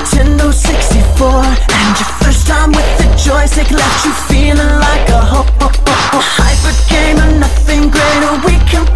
Nintendo 64, and your first time with the joystick left you feeling like a hyper gamer, nothing greater we can